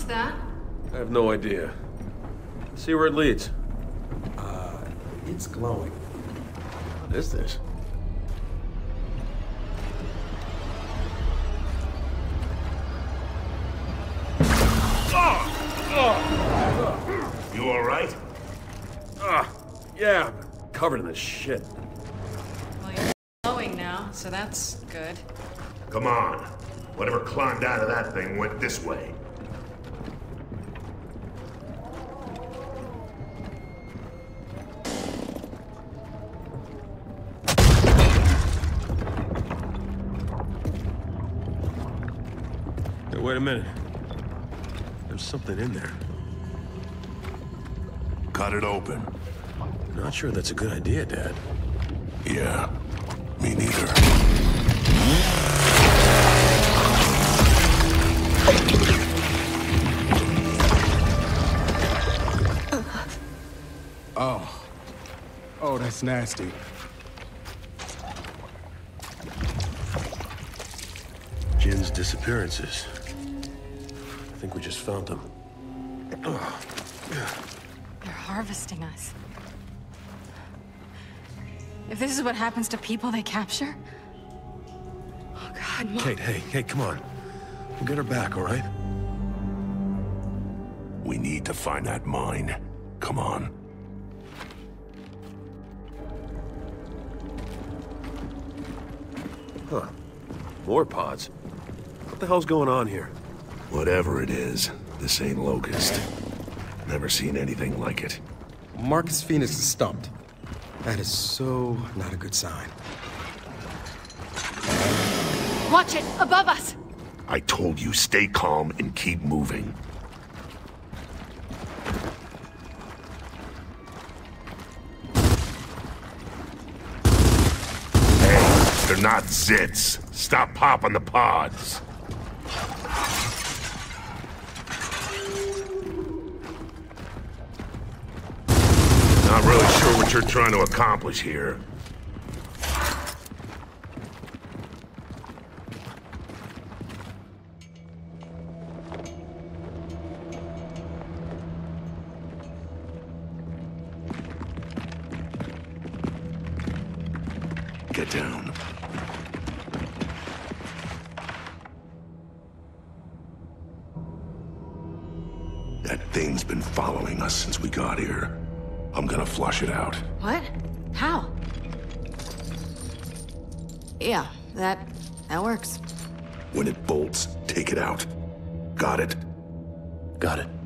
that? I have no idea. See where it leads. It's glowing. What is this? You all right? Yeah, I'm covered in this shit. Well, you're glowing now, so that's good. Come on. Whatever climbed out of that thing went this way. Hey, wait a minute. There's something in there. Cut it open. Not sure that's a good idea, Dad. Yeah, me neither. Oh, that's nasty. Jin's disappearances. I think we just found them. They're harvesting us. If this is what happens to people they capture... Oh, God, Mom. Kate, hey, come on. We'll get her back, all right? We need to find that mine. Come on. Huh. More pods. What the hell's going on here? Whatever it is, this ain't Locust. Never seen anything like it. Marcus Phoenix is stumped. That is so not a good sign. Watch it! Above us! I told you, stay calm and keep moving. Hey, they're not zits. Stop popping the pods. Not really sure what you're trying to accomplish here. Get down. That thing's been following us since we got here. I'm gonna flush it out. What? How? Yeah, that works. When it bolts, take it out. Got it? Got it.